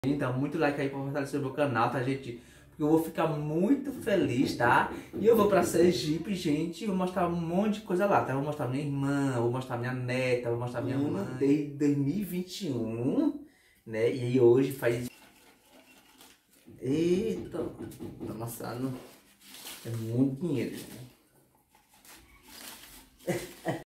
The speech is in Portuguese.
Então, muito like aí pra fortalecer o meu canal, tá, gente? Porque eu vou ficar muito feliz, tá? E eu vou pra Sergipe, gente, e vou mostrar um monte de coisa lá, tá? Eu vou mostrar minha irmã, vou mostrar minha neta, vou mostrar minha mãe. Desde 2021, né? E aí hoje faz... Eita, tá amassando. É muito dinheiro, né?